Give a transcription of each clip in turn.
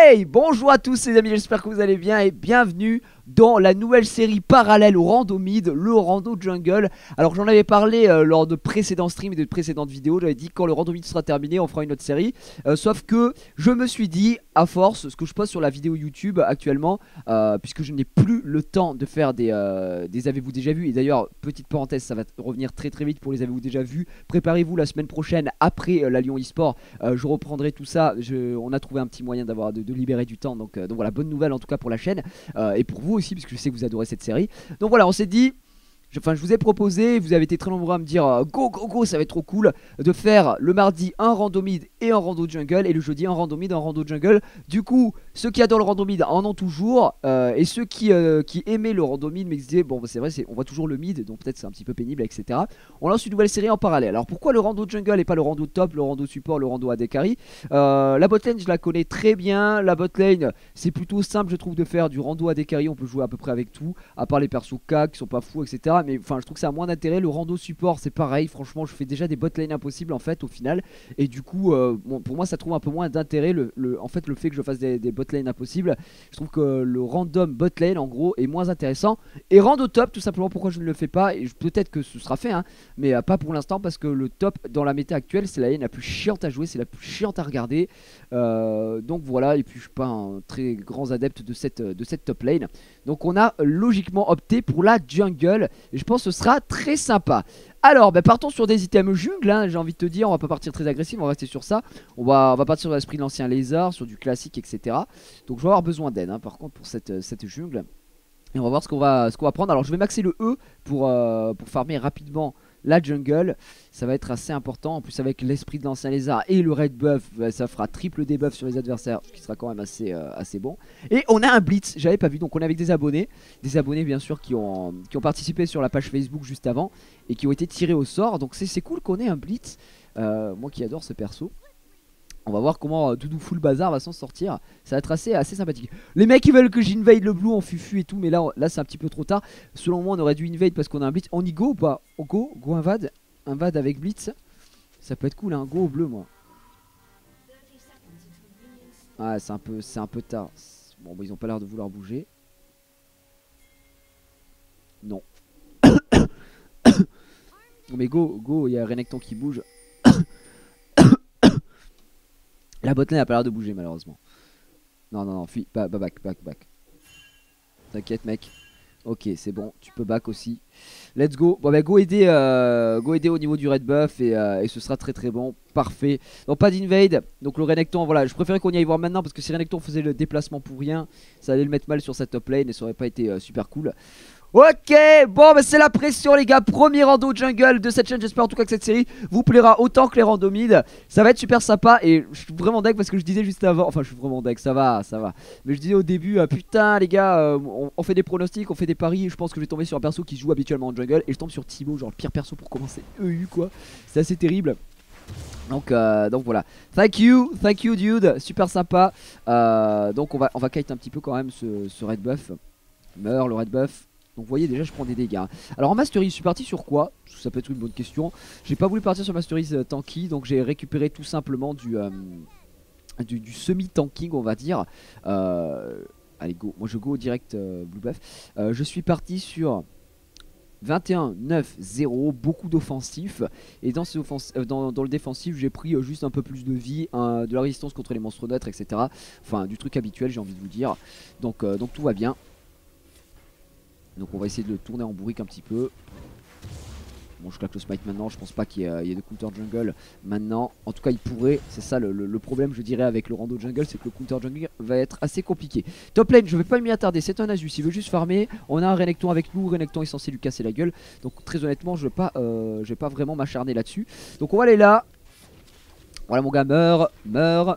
Hey, bonjour à tous les amis, j'espère que vous allez bien et bienvenue dans la nouvelle série parallèle au rando mid, le rando jungle. Alors j'en avais parlé lors de précédents streams et de précédentes vidéos, j'avais dit que quand le rando mid sera terminé on fera une autre série. Sauf que je me suis dit, à force, ce que je poste sur la vidéo YouTube actuellement, puisque je n'ai plus le temps de faire des avez-vous déjà vu. Et d'ailleurs, petite parenthèse, ça va revenir très très vite pour les avez-vous déjà vu. Préparez-vous la semaine prochaine, après la Lyon eSport, je reprendrai tout ça. On a trouvé un petit moyen de libérer du temps, donc voilà, bonne nouvelle en tout cas pour la chaîne et pour vous aussi, parce que je sais que vous adorez cette série. Donc voilà, on s'est dit, je vous ai proposé, vous avez été très nombreux à me dire go go go, ça va être trop cool de faire le mardi un rando mid et un rando jungle, et le jeudi un rando mid, un rando jungle. Du coup, ceux qui adorent le rando mid en ont toujours, et ceux qui aimaient le rando mid mais qui disaient bon, c'est vrai, on voit toujours le mid, donc peut-être c'est un petit peu pénible, etc. On lance une nouvelle série en parallèle. Alors pourquoi le rando jungle et pas le rando top, le rando support, le rando AD carry? La botlane, je la connais très bien. La botlane, c'est plutôt simple, je trouve, de faire du rando AD carry. On peut jouer à peu près avec tout, à part les persos K qui sont pas fous, etc. Mais enfin, je trouve que ça a moins d'intérêt. Le rando support, c'est pareil. Franchement, je fais déjà des botlane impossibles en fait, au final. Et du coup, bon, pour moi, ça trouve un peu moins d'intérêt. En fait, le fait que je fasse des botlane impossibles, je trouve que le random botlane, en gros, est moins intéressant. Et rando top, tout simplement, pourquoi je ne le fais pas. Et peut-être que ce sera fait, hein, mais pas pour l'instant, parce que le top dans la méta actuelle, c'est la lane la plus chiante à jouer, c'est la plus chiante à regarder. Donc voilà, et puis je suis pas un très grand adepte de cette top lane. Donc on a logiquement opté pour la jungle, et je pense que ce sera très sympa. Alors, partons sur des items jungle, hein, j'ai envie de te dire, on va pas partir très agressif, on va rester sur ça. On va partir sur l'esprit de l'ancien lézard, sur du classique, etc. Donc je vais avoir besoin d'aide, hein, par contre, pour cette jungle. Et on va voir ce qu'on va prendre. Alors je vais maxer le E pour farmer rapidement la jungle. Ça va être assez important. En plus avec l'esprit de l'ancien lézard et le red buff, ça fera triple debuff sur les adversaires, ce qui sera quand même assez bon. Et on a un blitz, j'avais pas vu. Donc on est avec des abonnés bien sûr qui ont participé sur la page Facebook juste avant et qui ont été tirés au sort. Donc c'est cool qu'on ait un blitz. Moi qui adore ce perso. On va voir comment Doudou Full Bazar va s'en sortir. Ça va être assez sympathique. Les mecs ils veulent que j'invade le blue en fufu et tout, mais là c'est un petit peu trop tard. Selon moi on aurait dû invade parce qu'on a un blitz. On y go ou pas? On go invade. Invade avec blitz. Ça peut être cool, hein. Go au bleu moi. Ouais, c'est un peu tard. Bon ils ont pas l'air de vouloir bouger. Non. Mais go, il y a Renekton qui bouge. La botlane a pas l'air de bouger malheureusement. Non, fuis, back. T'inquiète mec. Ok, c'est bon, tu peux back aussi. Let's go. Bon go aider au niveau du red buff et ce sera très bon. Parfait. Donc pas d'invade. Donc le Renekton, voilà, je préférais qu'on y aille voir maintenant parce que si Renekton faisait le déplacement pour rien, ça allait le mettre mal sur cette top lane et ça aurait pas été super cool. Ok, bon c'est la pression les gars, premier rando jungle de cette chaîne, j'espère en tout cas que cette série vous plaira autant que les rando mid. Ça va être super sympa et je suis vraiment deck parce que je disais juste avant, enfin je suis vraiment deck, ça va. Mais je disais au début, putain les gars, on fait des pronostics, on fait des paris, je pense que je vais tomber sur un perso qui joue habituellement en jungle et je tombe sur Thibaut, genre le pire perso pour commencer EU quoi, c'est assez terrible. Donc voilà, thank you dude, super sympa. Donc on va kite un petit peu quand même ce red buff. Meurt le red buff. Donc vous voyez déjà je prends des dégâts. Alors en Mastery je suis parti sur quoi? Ça peut être une bonne question. J'ai pas voulu partir sur Mastery tanky, donc j'ai récupéré tout simplement du semi-tanking on va dire. Allez go, moi je go direct blue buff. Je suis parti sur 21, 9, 0, beaucoup d'offensifs. Et dans, dans le défensif j'ai pris juste un peu plus de vie, de la résistance contre les monstres neutres, etc. Enfin du truc habituel j'ai envie de vous dire. Donc tout va bien. Donc on va essayer de le tourner en bourrique un petit peu. Bon je claque le smite maintenant, je pense pas qu'il y ait de counter jungle maintenant. En tout cas il pourrait, c'est ça le problème je dirais avec le rando jungle, c'est que le counter jungle va être assez compliqué. Top lane je vais pas m'y attarder, c'est un Asus, il veut juste farmer. On a un Renekton avec nous, Renekton est censé lui casser la gueule. Donc très honnêtement je vais pas vraiment m'acharner là-dessus. Donc on va aller là. Voilà mon gars, meurt.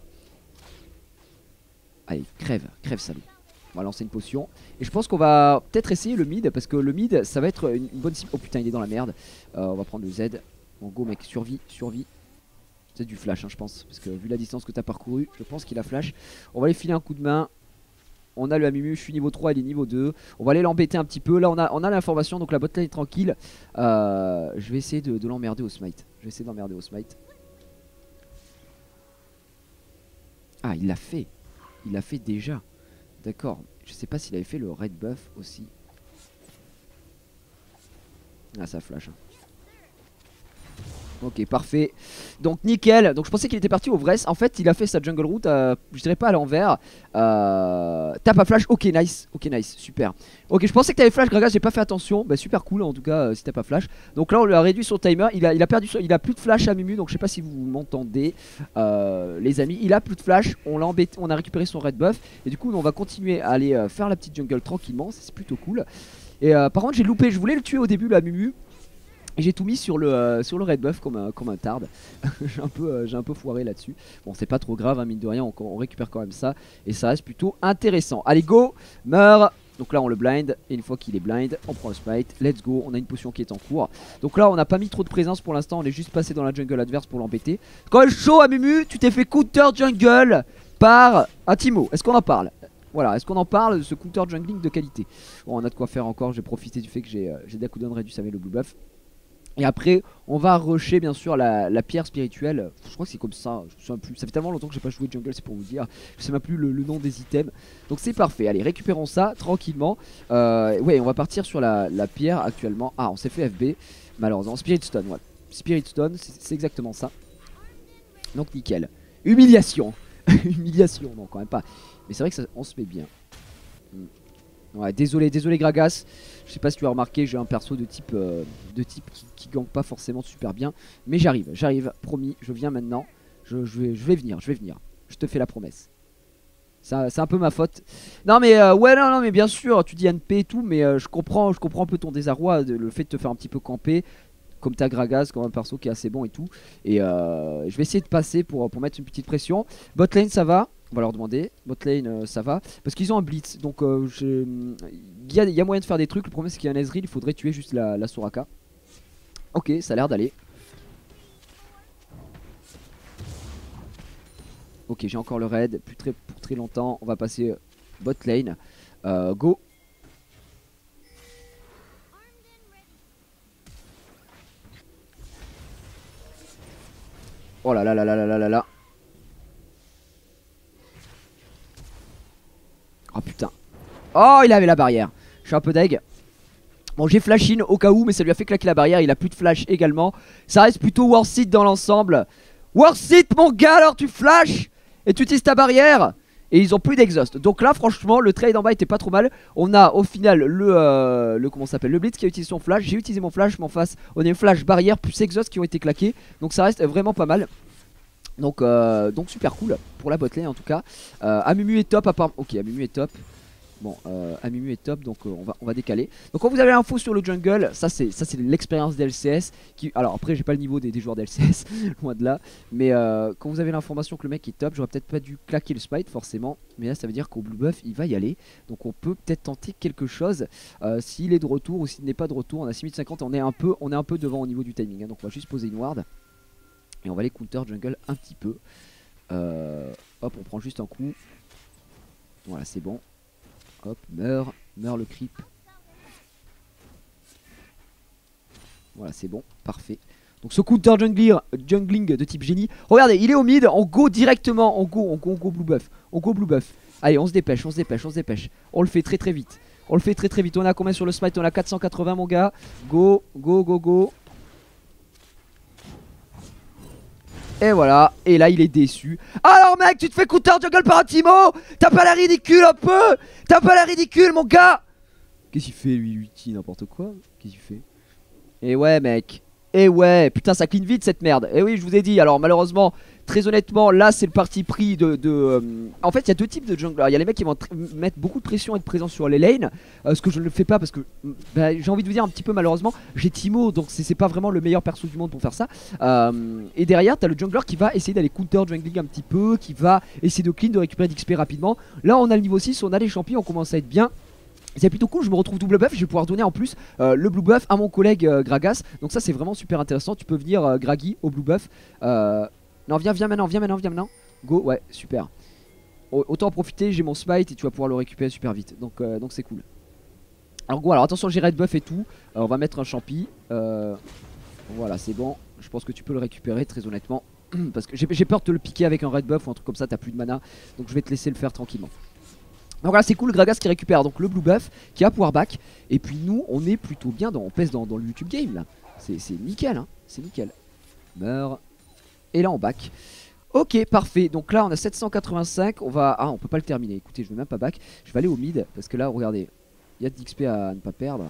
Allez crève salaud. On va lancer une potion. Et je pense qu'on va peut-être essayer le mid. Parce que le mid ça va être une bonne cible. Oh putain il est dans la merde. On va prendre le Z. Bon go mec, survie. C'est du flash hein, je pense. Parce que vu la distance que t'as parcouru, je pense qu'il a flash. On va aller filer un coup de main. On a le Amumu, je suis niveau 3, il est niveau 2. On va aller l'embêter un petit peu. Là on a l'information, donc la botlane est tranquille. Je vais essayer de l'emmerder au smite. Ah il l'a fait. il l'a fait déjà. D'accord. Je sais pas s'il avait fait le red buff aussi. Ah, ça flash. Hein. Ok, parfait. Donc nickel. Donc je pensais qu'il était parti au Vresse. En fait, il a fait sa jungle route, je dirais pas à l'envers. Tape à flash. Ok, nice. Ok, nice. Super. Ok, je pensais que t'avais flash, Gragas. J'ai pas fait attention. Bah, super cool en tout cas, si t'as pas flash. Donc là, on lui a réduit son timer. Il a perdu. Il a plus de flash à Mumu. Donc je sais pas si vous m'entendez, les amis. Il a plus de flash. On l'a embêté. On a récupéré son red buff. Et du coup, on va continuer à aller faire la petite jungle tranquillement. C'est plutôt cool. Et par contre, j'ai loupé. Je voulais le tuer au début, là, Mumu. Et j'ai tout mis sur le red buff comme un tard. j'ai un peu foiré là-dessus. Bon, c'est pas trop grave, hein, mine de rien, on récupère quand même ça. Et ça reste plutôt intéressant. Allez, go, meurs. Donc là, on le blind. Et une fois qu'il est blind, on prend le smite. Let's go, on a une potion qui est en cours. Donc là, on n'a pas mis trop de présence pour l'instant. On est juste passé dans la jungle adverse pour l'embêter. Quand même chaud, Amumu, tu t'es fait counter jungle par un Timo. Est-ce qu'on en parle? Voilà, est-ce qu'on en parle de ce counter jungling de qualité? Bon, on a de quoi faire encore. J'ai profité du fait que j'ai Dakudan réduit sa le blue buff. Et après, on va rusher bien sûr la pierre spirituelle. Je crois que c'est comme ça. Je me souviens plus. Ça fait tellement longtemps que j'ai pas joué jungle, c'est pour vous dire. Je sais même plus le nom des items. Donc c'est parfait. Allez, récupérons ça tranquillement. Ouais, on va partir sur la pierre actuellement. Ah, on s'est fait FB. Malheureusement. Spirit Stone, ouais. Spirit Stone, c'est exactement ça. Donc nickel. Humiliation. Humiliation, non, quand même pas. Mais c'est vrai que ça, on se met bien. Ouais, désolé Gragas. Je sais pas si tu as remarqué, j'ai un perso de type qui gank pas forcément super bien. Mais j'arrive, promis, je viens maintenant. Je vais venir. Je te fais la promesse. C'est un peu ma faute. Non mais ouais, non mais bien sûr, tu dis NP et tout, mais je comprends un peu ton désarroi, le fait de te faire un petit peu camper. Comme t'as Gragas, comme un perso qui est assez bon et tout. Et je vais essayer de passer pour mettre une petite pression. Botlane ça va. On va leur demander. Botlane ça va. Parce qu'ils ont un blitz. Donc il y a moyen de faire des trucs. Le problème c'est qu'il y a un Ezreal. Il faudrait tuer juste la Soraka. Ok, ça a l'air d'aller. Ok, j'ai encore le raid. Pour très longtemps. On va passer Botlane. Go. Oh là là là là là là là. Oh putain. Oh, il avait la barrière. Je suis un peu deg. Bon, j'ai flash in au cas où, mais ça lui a fait claquer la barrière. Il a plus de flash également. Ça reste plutôt worth it dans l'ensemble. Worth it, mon gars, alors tu flash et tu utilises ta barrière. Et ils ont plus d'exhaust. Donc là, franchement, le trade en bas était pas trop mal. On a au final comment ça s'appelle, le blitz qui a utilisé son flash. J'ai utilisé mon flash, mais en face, on a une flash barrière plus exhaust qui ont été claqués. Donc ça reste vraiment pas mal. Donc super cool pour la botlane en tout cas. Amumu est top à part. Ok, Amumu est top. Bon, Amumu est top, donc on va décaler. Donc quand vous avez l'info sur le jungle, ça c'est l'expérience d'LCS qui... Alors après j'ai pas le niveau des joueurs d'LCS, loin de là. Mais quand vous avez l'information que le mec est top, j'aurais peut-être pas dû claquer le smite forcément. Mais là ça veut dire qu'au blue buff il va y aller. Donc on peut peut-être tenter quelque chose s'il est de retour ou s'il n'est pas de retour. On a 6050, on est un peu devant au niveau du timing, hein. Donc on va juste poser une ward. Et on va aller counter jungle un petit peu. Hop, on prend juste un coup. Voilà, c'est bon. Hop, meurt le creep. Voilà, c'est bon, parfait. Donc ce counter jungling de type génie. Regardez, il est au mid, on go directement, on go blue buff. On go blue buff. Allez, on se dépêche. On le fait très vite. On a combien sur le smite? On a 480 mon gars. Go. Et voilà, et là il est déçu. Alors mec, tu te fais counter jungle par un Timo. T'as pas la ridicule un peu? T'as pas la ridicule mon gars? Qu'est-ce qu'il fait lui n'importe quoi? Qu'est-ce qu'il fait? Et ouais mec. Et ouais, putain ça clean vite cette merde. Et oui je vous ai dit, alors malheureusement, très honnêtement, là c'est le parti pris En fait il y a deux types de junglers. Il y a les mecs qui vont mettre beaucoup de pression et de présence sur les lanes, ce que je ne fais pas parce que j'ai envie de vous dire un petit peu malheureusement, j'ai Timo donc c'est pas vraiment le meilleur perso du monde pour faire ça. Et derrière t'as le jungler qui va essayer d'aller counter jungling un petit peu, qui va essayer de clean, de récupérer d'XP rapidement. Là on a le niveau 6, on a les champions, on commence à être bien. C'est plutôt cool, je me retrouve double buff, je vais pouvoir donner en plus le blue buff à mon collègue Gragas. Donc ça c'est vraiment super intéressant, tu peux venir Graggy au blue buff. Non viens maintenant. Go, ouais super. Autant en profiter, j'ai mon smite et tu vas pouvoir le récupérer super vite. Donc c'est cool. Alors go, alors attention j'ai red buff et tout. On va mettre un champi. Voilà c'est bon, je pense que tu peux le récupérer très honnêtement. Parce que j'ai peur de te le piquer avec un red buff ou un truc comme ça, t'as plus de mana. Donc je vais te laisser le faire tranquillement. Donc là c'est cool, Gragas qui récupère donc le blue buff, qui a power back. Et puis nous on est plutôt bien, on pèse dans le YouTube game là. C'est nickel hein, c'est nickel. Meurs. Et là on back. Ok parfait, donc là on a 785, on va... Ah on peut pas le terminer, écoutez je vais même pas back. Je vais aller au mid, parce que là regardez, il y a de l'XP à ne pas perdre.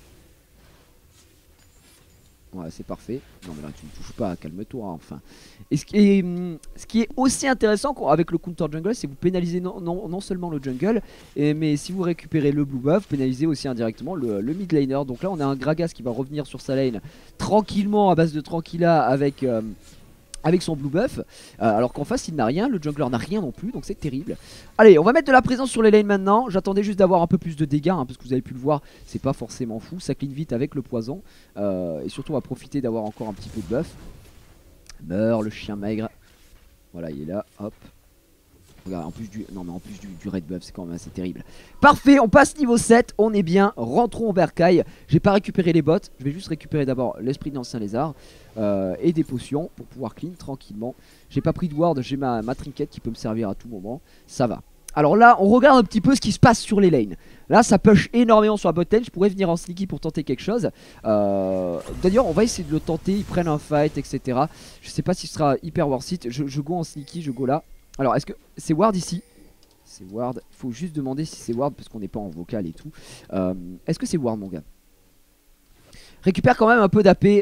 Ouais c'est parfait. Non mais là tu ne touches pas, calme-toi hein, enfin. Et ce qui est aussi intéressant avec le counter jungle, c'est que vous pénalisez non seulement le jungle, mais si vous récupérez le blue buff, vous pénalisez aussi indirectement le mid laner. Donc là on a un Gragas qui va revenir sur sa lane tranquillement à base de tranquilla avec son blue buff, alors qu'en face il n'a rien, le jungler n'a rien non plus, donc c'est terrible. Allez on va mettre de la présence sur les lanes maintenant. J'attendais juste d'avoir un peu plus de dégâts hein, parce que vous avez pu le voir, c'est pas forcément fou, ça clean vite avec le poison, et surtout on va profiter d'avoir encore un petit peu de buff. Meurs le chien maigre. Voilà il est là, hop. Regarde, en plus du red buff, c'est quand même assez terrible. Parfait, on passe niveau 7, on est bien, rentrons au bercail. J'ai pas récupéré les bottes, je vais juste récupérer d'abord l'esprit d'ancien lézard et des potions pour pouvoir clean tranquillement. J'ai pas pris de ward, j'ai ma trinket qui peut me servir à tout moment, ça va. Alors là, on regarde un petit peu ce qui se passe sur les lanes. Là, ça push énormément sur la bot lane. Je pourrais venir en sneaky pour tenter quelque chose. D'ailleurs, on va essayer de le tenter. Ils prennent un fight, etc. Je sais pas si ce sera hyper worth it. Je go en sneaky, je go là. Alors, est-ce que c'est ward ici? C'est ward. Il faut juste demander si c'est ward parce qu'on n'est pas en vocal et tout. Est-ce que c'est ward, mon gars? Récupère quand même un peu d'AP.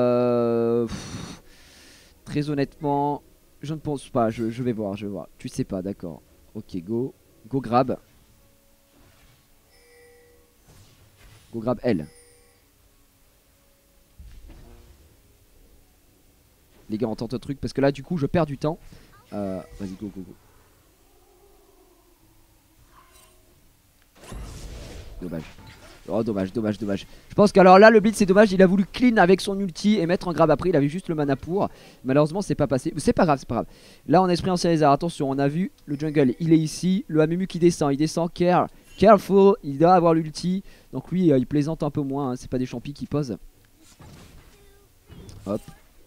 Très honnêtement, je ne pense pas. Je vais voir, je vais voir. Tu sais pas, d'accord. Ok, go. Go grab. Go grab L. Les gars, on tente un truc parce que là, du coup, je perds du temps. Vas-y, go, go, go. Dommage. Oh, dommage, dommage, dommage. Je pense qu'alors là, le blitz, c'est dommage. Il a voulu clean avec son ulti et mettre un grab après. Il avait juste le mana pour. Malheureusement, c'est pas passé. C'est pas grave, c'est pas grave. Là, on a esprit ancien lézard. Attention, on a vu le jungle. Il est ici. Le Amumu qui descend. Il descend. Careful. Il doit avoir l'ulti. Donc, lui, il plaisante un peu moins. Hein. C'est pas des champis qui posent. Hop.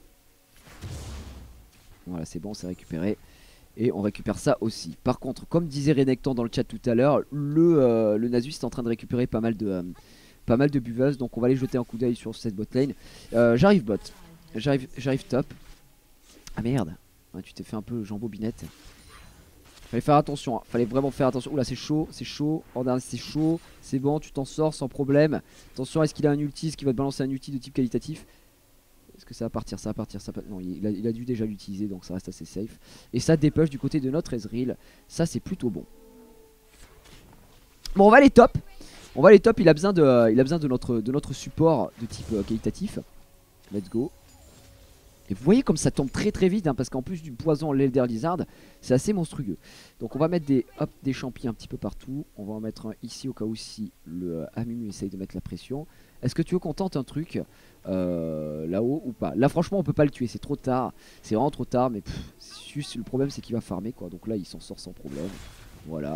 Voilà, c'est bon, c'est récupéré. Et on récupère ça aussi. Par contre, comme disait Renekton dans le chat tout à l'heure, le Nasus est en train de récupérer pas mal de buveuses. Donc on va aller jeter un coup d'œil sur cette bot lane. J'arrive bot. J'arrive top. Ah merde. Ouais, tu t'es fait un peu jambobinette. Fallait faire attention. Hein. Fallait vraiment faire attention. Oula, c'est chaud. C'est chaud. Oh, c'est chaud. C'est bon, tu t'en sors sans problème. Attention, est-ce qu'il a un ulti? Est-ce qu'il va te balancer un ulti de type qualitatif? Est-ce que ça va partir? Ça va partir, ça va... Non, il a dû déjà l'utiliser, donc ça reste assez safe. Et ça dépush du côté de notre Ezreal. Ça, c'est plutôt bon. Bon, on va aller top. On va aller top. Il a besoin de notre support de type qualitatif. Let's go. Et vous voyez comme ça tombe très très vite, hein, parce qu'en plus du poison l'Elder Lizard, c'est assez monstrueux. Donc on va mettre des champis un petit peu partout. On va en mettre un ici au cas où si le Amumu essaye de mettre la pression. Est-ce que tu veux qu'on tente un truc là-haut ou pas? Là franchement on peut pas le tuer, c'est trop tard. C'est vraiment trop tard, mais juste le problème c'est qu'il va farmer quoi. Donc là il s'en sort sans problème. Voilà.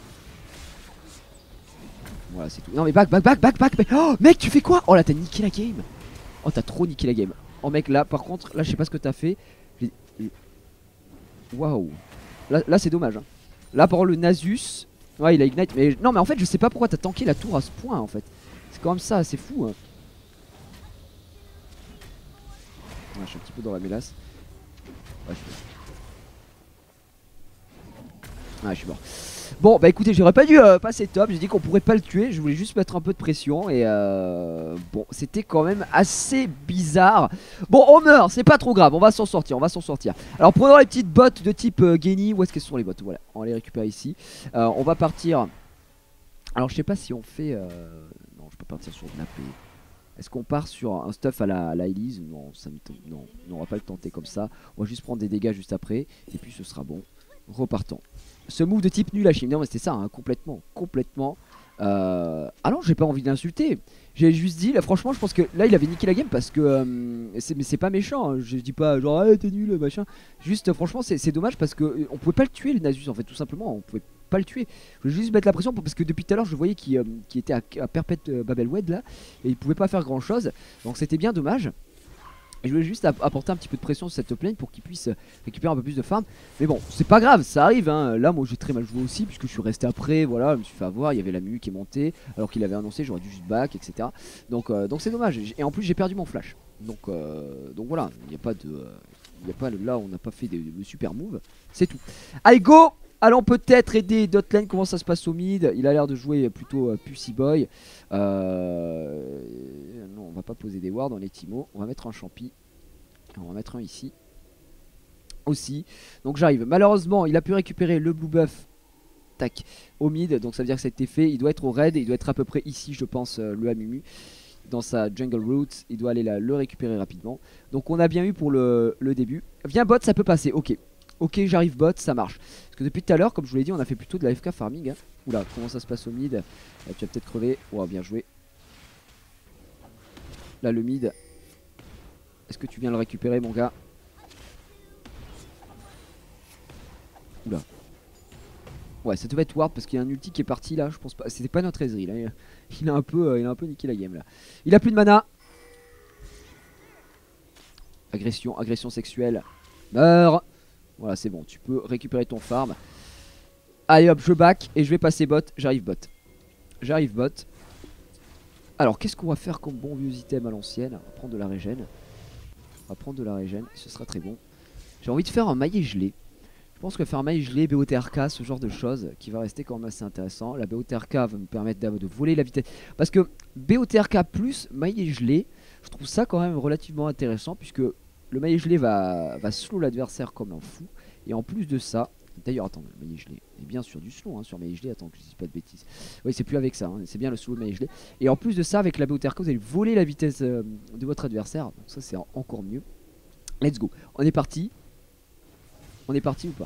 Voilà c'est tout. Non mais back. Oh mec tu fais quoi? Oh là t'as niqué la game. Oh t'as trop niqué la game. Oh mec là par contre là je sais pas ce que t'as fait. Waouh. Là c'est dommage hein. Là par contre le Nasus, ouais il a ignite. Mais non mais en fait je sais pas pourquoi t'as tanké la tour à ce point en fait. C'est quand même ça, c'est fou hein. Ouais, je suis un petit peu dans la mélasse. Ouais, je suis mort. Bon bah écoutez, j'aurais pas dû passer top. J'ai dit qu'on pourrait pas le tuer. Je voulais juste mettre un peu de pression. Et bon, c'était quand même assez bizarre. Bon, on meurt, c'est pas trop grave. On va s'en sortir, on va s'en sortir. Alors prenons les petites bottes de type Genie. Où est-ce qu'elles sont les bottes? Voilà, on va les récupérer ici. On va partir. Alors je sais pas si on fait... Non, je peux partir sur de la paix. Est-ce qu'on part sur un stuff à la Elise? Non, non, on va pas le tenter comme ça. On va juste prendre des dégâts juste après. Et puis ce sera bon. Repartons. Ce move de type nul à Chine. Non mais c'était ça, hein, complètement. Ah non, j'ai pas envie d'insulter. J'ai juste dit, là franchement je pense que là il avait niqué la game parce que mais c'est pas méchant, hein. Je dis pas genre hey, t'es nul machin. Juste franchement c'est dommage parce que on pouvait pas le tuer le Nasus en fait tout simplement. On pouvait pas le tuer. Je voulais juste mettre la pression parce que depuis tout à l'heure je voyais qu'il était à Perpète Babelwed là. Et il pouvait pas faire grand chose. Donc c'était bien dommage. Et je voulais juste apporter un petit peu de pression sur cette top lane pour qu'il puisse récupérer un peu plus de farm. Mais bon, c'est pas grave, ça arrive hein. Là moi j'ai très mal joué aussi puisque je suis resté après, voilà, je me suis fait avoir, il y avait la Mu qui est montée alors qu'il avait annoncé, j'aurais dû juste back, etc. Donc c'est dommage. Et en plus j'ai perdu mon flash. Donc voilà, il n'y a pas de... là on n'a pas fait de super move, c'est tout. Allez go. Allons peut-être aider Dotlane. Comment ça se passe au mid? Il a l'air de jouer plutôt Pussy Boy. Non, on va pas poser des wards, on est Timo. On va mettre un champi. On va mettre un ici aussi. Donc j'arrive. Malheureusement, il a pu récupérer le blue buff. Tac, au mid. Donc ça veut dire que ça a été fait. Il doit être au raid. Il doit être à peu près ici, je pense, le Amumu. Dans sa jungle route. Il doit aller le récupérer rapidement. Donc on a bien eu pour le début. Viens bot, ça peut passer. Ok. Ok, j'arrive bot, ça marche. Parce que depuis tout à l'heure, comme je vous l'ai dit, on a fait plutôt de la FK farming. Hein. Oula, comment ça se passe au mid? Tu vas peut-être crever. Oh, bien joué. Là, le mid. Est-ce que tu viens le récupérer, mon gars? Oula. Ouais, ça devait être ward parce qu'il y a un ulti qui est parti là. Je pense pas. C'était pas notre Ezreal. Là. Il a un peu niqué la game là. Il a plus de mana. Agression sexuelle. Meurs. Voilà, c'est bon, tu peux récupérer ton farm. Allez hop, je back et je vais passer bot. J'arrive bot. J'arrive bot. Alors, qu'est-ce qu'on va faire comme bon vieux item à l'ancienne? On va prendre de la régène. On va prendre de la régène, ce sera très bon. J'ai envie de faire un maillet gelé. Je pense que faire un maillet gelé, BOTRK, ce genre de choses qui va rester quand même assez intéressant. La BOTRK va me permettre de voler la vitesse. Parce que BOTRK plus maillet gelé, je trouve ça quand même relativement intéressant puisque le maillet gelé va slow l'adversaire comme un fou. Et en plus de ça, d'ailleurs attends, le maillet gelé est bien sur du slow hein, sur maillet gelé, attends que je dise pas de bêtises. Oui c'est plus avec ça, hein, c'est bien le slow de maillet gelé. Et en plus de ça, avec la BOTRK vous allez voler la vitesse de votre adversaire. Donc ça c'est encore mieux. Let's go, on est parti. On est parti ou pas?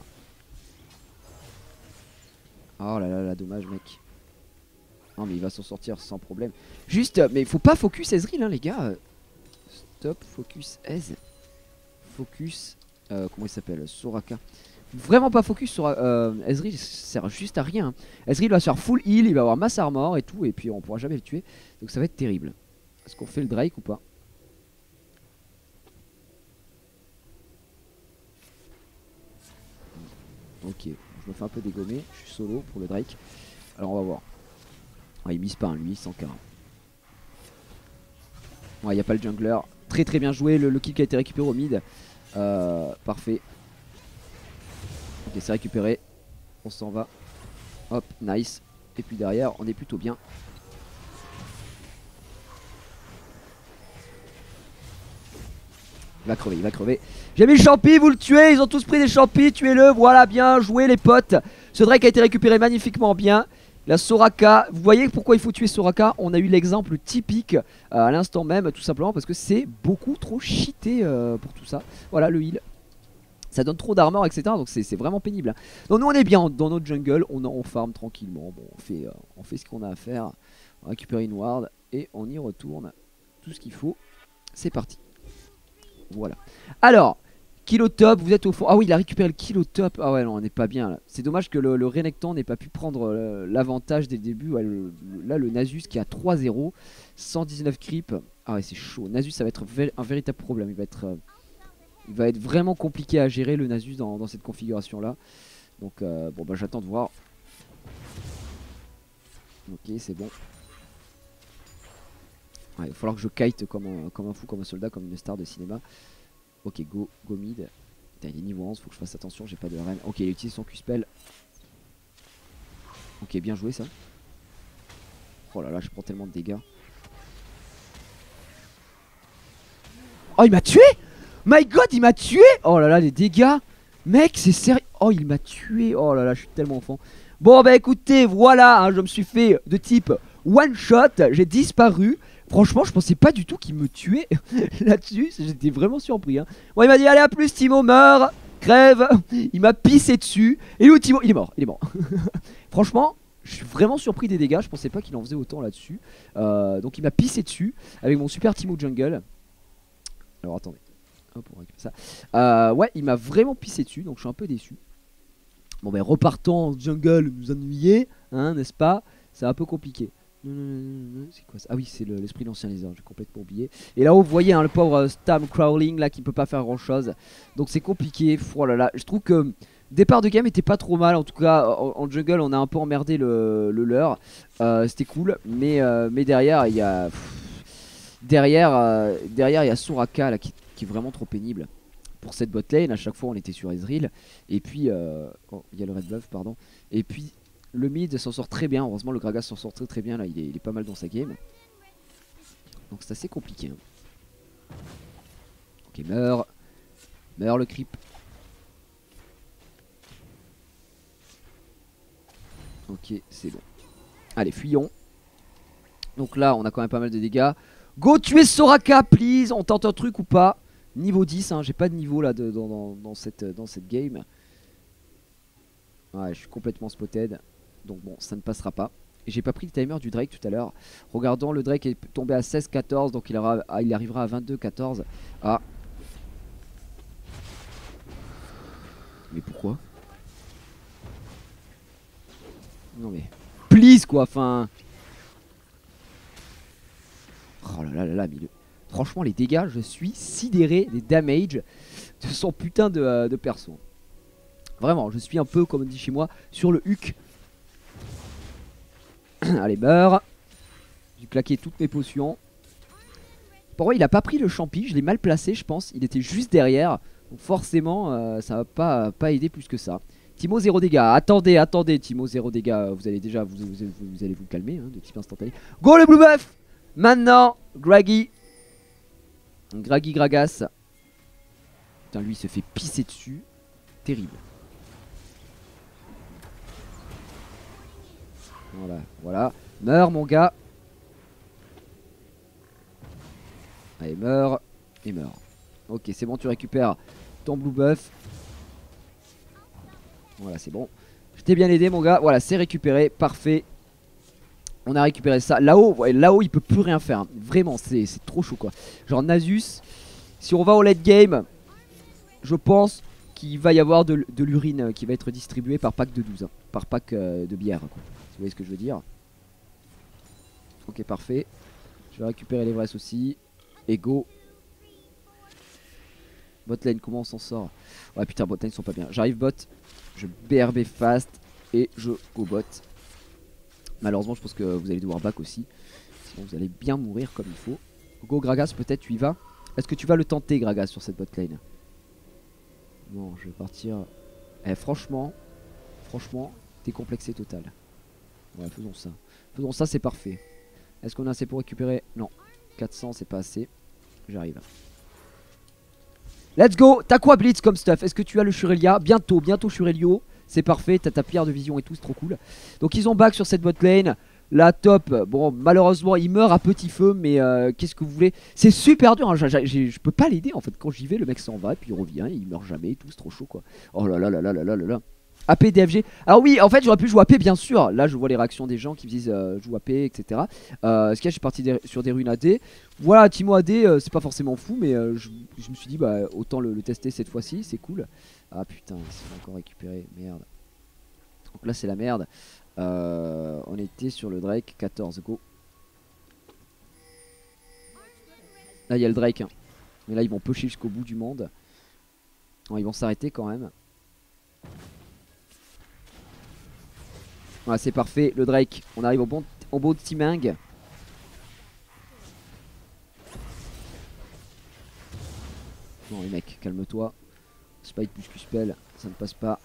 Oh là là là, dommage mec. Non mais il va s'en sortir sans problème. Juste, mais il faut pas focus Ezreal hein les gars. Stop, focus Ez. Focus, comment il s'appelle? Soraka. Vraiment pas focus sur Ezreal, ça sert juste à rien. Ezreal va se faire full heal, il va avoir masse armor et tout, et puis on pourra jamais le tuer. Donc ça va être terrible. Est-ce qu'on fait le Drake ou pas? Ok, je me fais un peu dégommer, je suis solo pour le Drake. Alors on va voir. Ouais, il mise pas lui, 100k. Ouais, il n'y a pas le jungler. Très très bien joué, le kill qui a été récupéré au mid. Parfait. Ok, c'est récupéré. On s'en va. Hop, nice. Et puis derrière, on est plutôt bien. Il va crever, il va crever. J'ai mis le champi, vous le tuez. Ils ont tous pris des champis, tuez-le. Voilà, bien joué les potes. Ce Drake a été récupéré magnifiquement bien. La Soraka, vous voyez pourquoi il faut tuer Soraka? On a eu l'exemple typique à l'instant même, tout simplement parce que c'est beaucoup trop cheaté pour tout ça. Voilà le heal. Ça donne trop d'armor, etc. Donc c'est vraiment pénible. Donc nous on est bien dans notre jungle, on farm tranquillement. Bon, on fait ce qu'on a à faire. On récupère une ward et on y retourne. Tout ce qu'il faut. C'est parti. Voilà. Alors, kilo top, vous êtes au fond. Ah oui, il a récupéré le kilo top. Ah ouais, non, on n'est pas bien là. C'est dommage que le Renekton n'ait pas pu prendre l'avantage dès le début. Ouais, là, le Nasus qui a 3-0, 119 creep. Ah ouais, c'est chaud. Nasus, ça va être un véritable problème. Il va être vraiment compliqué à gérer le Nasus dans cette configuration là. Donc, bon, bah j'attends de voir. Ok, c'est bon. Ouais, il va falloir que je kite comme un fou, comme un soldat, comme une star de cinéma. Ok, go mid. Putain, il est niveau 11, faut que je fasse attention, j'ai pas de reine. Ok, il utilise son Q-spell. Ok, bien joué ça. Oh là là, je prends tellement de dégâts. Oh, il m'a tué! My god, il m'a tué! Oh là là, les dégâts! Mec, c'est sérieux! Oh, il m'a tué! Oh là là, je suis tellement enfant. Bon, bah écoutez, voilà, hein, je me suis fait de type one shot, j'ai disparu. Franchement, je pensais pas du tout qu'il me tuait là-dessus. J'étais vraiment surpris. Hein. Bon, il m'a dit allez, à plus, Timo, meurs, crève. Il m'a pissé dessus. Et où Timo? Il est mort, il est mort. Franchement, je suis vraiment surpris des dégâts. Je pensais pas qu'il en faisait autant là-dessus. Donc, il m'a pissé dessus avec mon super Timo jungle. Alors, attendez. Hop, on récupère ça. Ouais, il m'a vraiment pissé dessus. Donc, je suis un peu déçu. Bon, ben, repartons en jungle, nous ennuyer, hein, n'est-ce pas? C'est un peu compliqué. C'est quoi ça? Ah oui, c'est l'esprit de l'ancien lézard, j'ai complètement oublié. Et là-haut, vous voyez hein, le pauvre Stam Crawling là qui peut pas faire grand chose. Donc c'est compliqué. Oh là là, je trouve que départ de game était pas trop mal. En tout cas, en jungle, on a un peu emmerdé le leur. C'était cool, mais derrière, il y a. Derrière, il y a Soraka là, qui est vraiment trop pénible. Pour cette bot lane, à chaque fois on était sur Ezreal. Et puis, oh, il y a le red buff, pardon. Et puis, le mid s'en sort très bien. Heureusement, le Gragas s'en sort très bien. Là, il est pas mal dans sa game. Donc, c'est assez compliqué. Hein. Ok, meurt. Meurt le creep. Ok, c'est bon. Allez, fuyons. Donc là, on a quand même pas mal de dégâts. Go tuer Soraka, please. On tente un truc ou pas? Niveau 10, hein. J'ai pas de niveau là dans cette game. Ouais, je suis complètement spotted. Donc bon, ça ne passera pas. Et j'ai pas pris le timer du Drake tout à l'heure. Regardons, le Drake est tombé à 16-14. Donc il arrivera à 22-14. Ah. Mais pourquoi? Non mais... Please quoi, enfin... Oh là là là là, mais franchement les dégâts, je suis sidéré des damages de son putain de perso. Vraiment, je suis un peu, comme on dit chez moi, sur le huc. Allez, meurs. J'ai claqué toutes mes potions. Pourquoi il a pas pris le champi? Je l'ai mal placé, je pense. Il était juste derrière. Donc forcément, ça va pas aider plus que ça. Timo 0 dégâts. Attendez, Timo 0 dégâts. Vous allez déjà vous allez vous calmer hein, de type instantané. Go le blue buff. Maintenant, Graggy. Gragas. Putain, lui il se fait pisser dessus. Terrible. Voilà. Meurs mon gars. Allez, meurs. Et meurs. Ok, c'est bon, tu récupères ton blue buff. Voilà, c'est bon. Je t'ai bien aidé mon gars. Voilà, c'est récupéré. Parfait. On a récupéré ça. Là-haut, ouais, là-haut, il peut plus rien faire. Hein. Vraiment, c'est trop chaud quoi. Genre Nasus, si on va au late game, je pense qu'il va y avoir de l'urine qui va être distribuée par pack de 12. Hein. Par pack de bière quoi. Vous voyez ce que je veux dire? Ok, parfait. Je vais récupérer les vrais aussi. Et go. Botlane, comment on s'en sort? Ouais, putain, botlane, ils sont pas bien. J'arrive bot. Je BRB fast. Et je go bot. Malheureusement, je pense que vous allez devoir back aussi. Sinon, vous allez bien mourir comme il faut. Go, Gragas, peut-être tu y vas. Est-ce que tu vas le tenter, Gragas, sur cette botlane? Non, je vais partir. Eh, franchement, t'es complexé total. Ouais, faisons ça. Faisons ça, c'est parfait. Est-ce qu'on a assez pour récupérer? Non. 400, c'est pas assez. J'arrive. Let's go. T'as quoi Blitz comme stuff? Est-ce que tu as le Shurelia? Bientôt Shurelio. C'est parfait, t'as ta pierre de vision et tout, c'est trop cool. Donc ils ont back sur cette bot lane. La top, bon malheureusement il meurt à petit feu. Mais qu'est-ce que vous voulez? C'est super dur hein. Je peux pas l'aider en fait. Quand j'y vais le mec s'en va et puis il revient. Il meurt jamais et tout, c'est trop chaud quoi. Oh là là là là là là là là. AP DFG. Alors oui, en fait j'aurais pu jouer AP bien sûr. Là je vois les réactions des gens qui me disent joue AP etc. Ce qu'il y a, je suis parti sur des runes AD. Voilà, Timo AD c'est pas forcément fou. Mais je me suis dit bah autant le tester cette fois-ci. C'est cool. Ah putain, c'est encore récupéré. Merde. Donc là c'est la merde. On était sur le Drake 14. Go. Là il y a le Drake hein. Mais là ils vont pusher jusqu'au bout du monde. Non, ils vont s'arrêter quand même. Voilà, c'est parfait, le Drake, on arrive au bon timing. Non les mecs, calme-toi. Spike plus que spell, ça ne passe pas.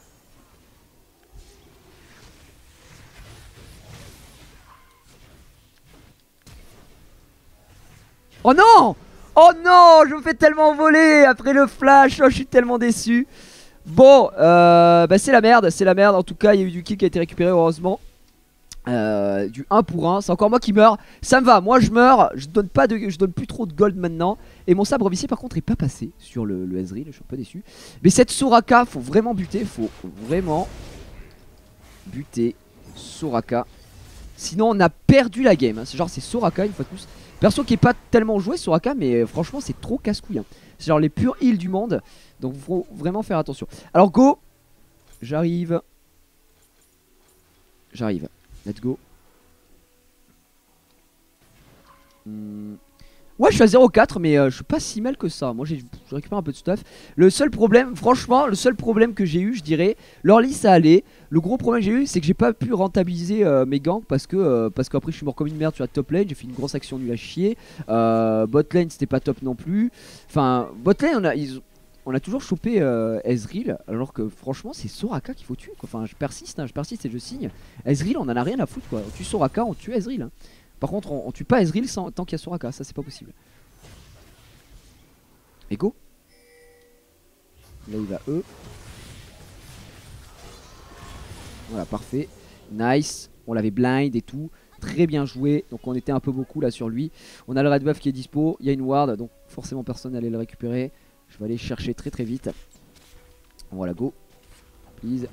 Oh non! Oh non! Je me fais tellement voler après le flash, oh, je suis tellement déçu. Bon, bah c'est la merde, En tout cas, il y a eu du kill qui a été récupéré, heureusement. Du 1 pour 1, c'est encore moi qui meurs. Ça me va, moi je meurs, je donne plus trop de gold maintenant. Et mon sabre vicié par contre est pas passé sur le Ezreal, je suis un peu déçu. Mais cette Soraka, faut vraiment buter, Soraka. Sinon on a perdu la game, hein. C'est genre c'est Soraka une fois de plus. Perso qui est pas tellement joué Soraka, mais franchement c'est trop casse-couille hein. C'est genre les purs heals du monde. Donc faut vraiment faire attention. Alors go. J'arrive. Let's go. Ouais, je suis à 0,4, mais je suis pas si mal que ça. Moi, je récupère un peu de stuff. Le seul problème, franchement, le seul problème que j'ai eu, je dirais, l'early ça allait. Le gros problème que j'ai eu, c'est que j'ai pas pu rentabiliser mes ganks parce qu'après, je suis mort comme une merde sur la top lane. J'ai fait une grosse action nulle à chier. Bot lane, c'était pas top non plus. Enfin, bot lane, on a toujours chopé Ezreal, alors que franchement, c'est Soraka qu'il faut tuer, quoi. Enfin, je persiste et je signe. Ezreal, on en a rien à foutre, quoi. On tue Soraka, on tue Ezreal. Hein. Par contre, on tue pas Ezreal tant qu'il y a Soraka, ça c'est pas possible. Et go. Là il va E. Voilà, parfait. Nice. On l'avait blind et tout. Très bien joué. Donc on était un peu beaucoup là sur lui. On a le red buff qui est dispo. Il y a une ward, donc forcément personne n'allait le récupérer. Je vais aller chercher très très vite. Voilà, go. Please.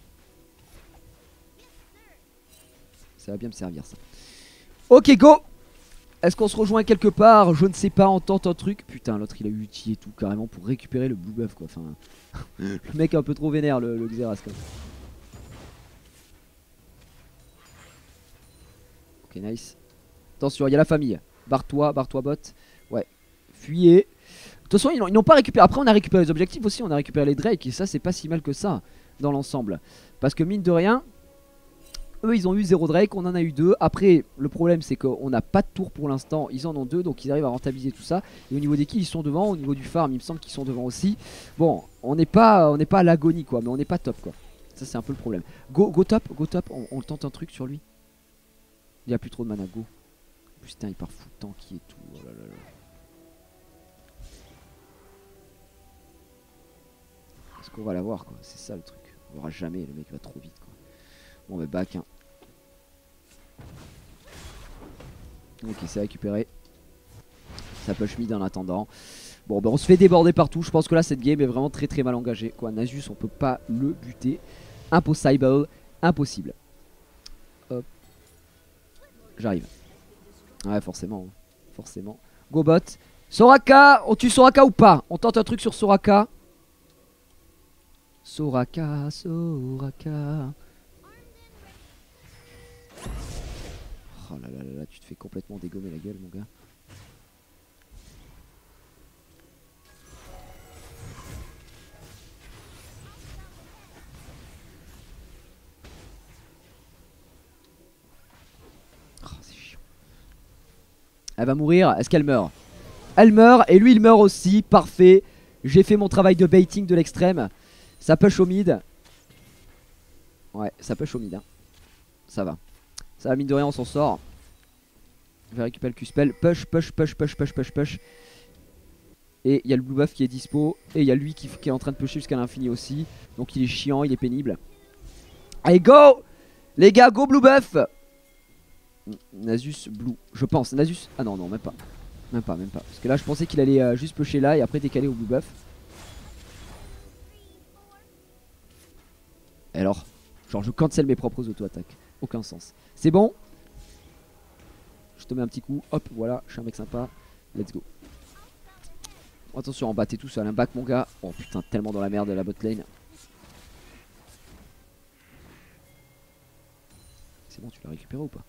Ça va bien me servir ça. Ok, go. Est-ce qu'on se rejoint quelque part? Je ne sais pas, on tente un truc. Putain, l'autre il a eu ulti et tout carrément pour récupérer le blue buff quoi. Enfin, le mec est un peu trop vénère le Xerath quoi. Ok, nice. Attention, il y a la famille. Barre-toi bot. Ouais, fuyez. De toute façon, ils n'ont pas récupéré. Après, on a récupéré les objectifs aussi. On a récupéré les Drake. Et ça, c'est pas si mal que ça dans l'ensemble. Parce que mine de rien, eux ils ont eu 0 Drake, on en a eu 2. Après le problème c'est qu'on n'a pas de tour pour l'instant. Ils en ont 2, donc ils arrivent à rentabiliser tout ça. Et au niveau des kills ils sont devant. Au niveau du farm il me semble qu'ils sont devant aussi. Bon, on n'est pas à l'agonie quoi. Mais on n'est pas top quoi. Ça c'est un peu le problème. Go top. On tente un truc sur lui. Il n'y a plus trop de mana, go. Putain il part fou tanky et tout. Oh là là là. Est-ce qu'on va l'avoir quoi? C'est ça le truc. On l'aura jamais, le mec va trop vite quoi. Bon mais back hein. Ok, c'est récupéré. Ça push mid en attendant. Bon ben on se fait déborder partout. Je pense que là cette game est vraiment très très mal engagée quoi. Nasus on peut pas le buter. Impossible. Impossible. Hop. J'arrive. Ouais forcément. Forcément. Go bot. Soraka. On tue Soraka ou pas? On tente un truc sur Soraka. Soraka. Oh là là là, tu te fais complètement dégommer la gueule mon gars. Oh, c'est chiant. Elle va mourir, est-ce qu'elle meurt? Elle meurt et lui il meurt aussi, parfait. J'ai fait mon travail de baiting de l'extrême. Ça push au mid. Ouais, ça push au mid hein. Ça va. Ça va mine de rien on s'en sort. Je vais récupérer le Q-spell. Push. Et il y a le blue buff qui est dispo. Et il y a lui qui est en train de pusher jusqu'à l'infini aussi. Donc il est chiant, il est pénible. Allez go les gars, go blue buff. Nasus blue, je pense. Nasus, ah non même pas. Même pas. Parce que là je pensais qu'il allait juste pusher là et après décaler au blue buff. Et alors, genre je cancel mes propres auto-attaques. Aucun sens. C'est bon. Je te mets un petit coup, hop, voilà, je suis un mec sympa. Let's go. Attention en bas, t'es tout seul, un back mon gars. Oh putain, tellement dans la merde la bot lane. C'est bon, tu l'as récupéré ou pas?